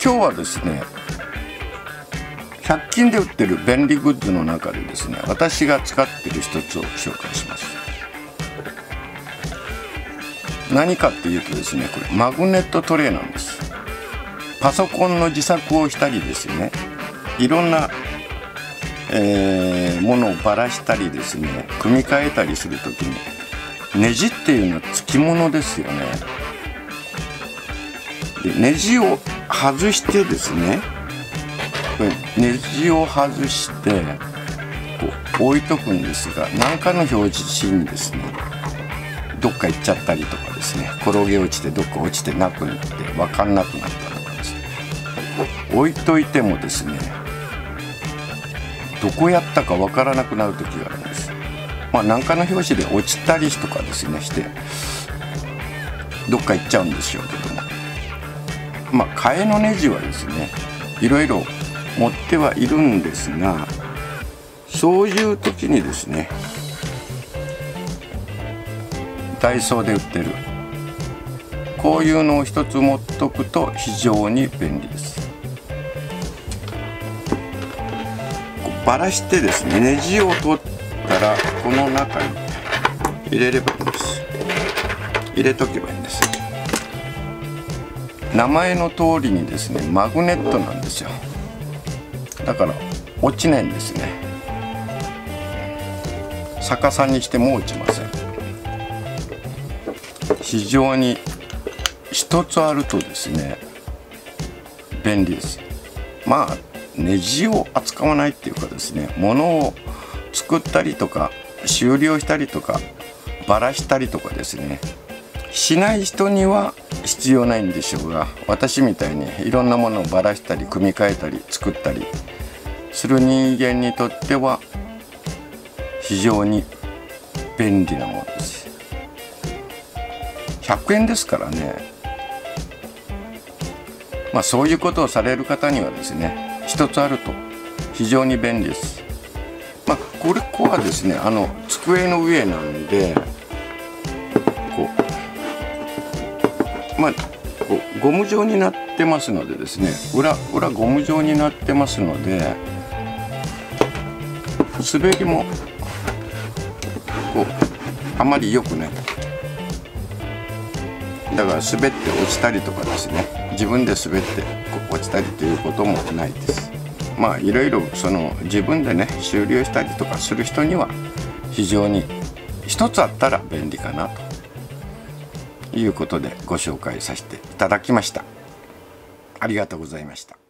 今日はですね、100均で売ってる便利グッズの中でですね、私が使っている一つを紹介します。何かっていうとですね、これマグネットトレイなんです。パソコンの自作をしたりですね、いろんな、ものをばらしたりですね、組み替えたりするときにネジっていうのはつきものですよね。でネジを外してですね、これネジを外してこう置いとくんですが、何かの表示にですね、どっか行っちゃったりとかですね、転げ落ちてどっか落ちてなくなって分かんなくなったとかですね、置いといてもですね、どこやったか分からなくなる時があるんです。何かの拍子で落ちたりとかですねしてどっか行っちゃうんでしょうけども、替えのネジはですね、いろいろ持ってはいるんですが、そういう時にですね、ダイソーで売ってるこういうのを一つ持っとくと非常に便利です。ばらしてですね、ネジを取ったらこの中に入れればいいんです。入れとけばいいんです。名前の通りにですね、マグネットなんですよ。だから落ちないんですね。逆さにしても落ちません。非常に一つあるとですね、便利です。ネジを扱わないっていうかですね、物を作ったりとか修理をしたりとかばらしたりとかですねしない人には必要ないんでしょうが、私みたいにいろんなものをばらしたり組み替えたり作ったりする人間にとっては非常に便利なものです。100円ですからね。そういうことをされる方にはですね、一つあると非常に便利です。これはですね、机の上なんでこうゴム状になってますのでですね、裏ゴム状になってますので、滑りもあまり良くない。だから滑って落ちたりとかですね、自分で滑って落ちたりということもないです。いろいろ自分でね修理をしたりとかする人には非常に一つあったら便利かなということでご紹介させていただきました。ありがとうございました。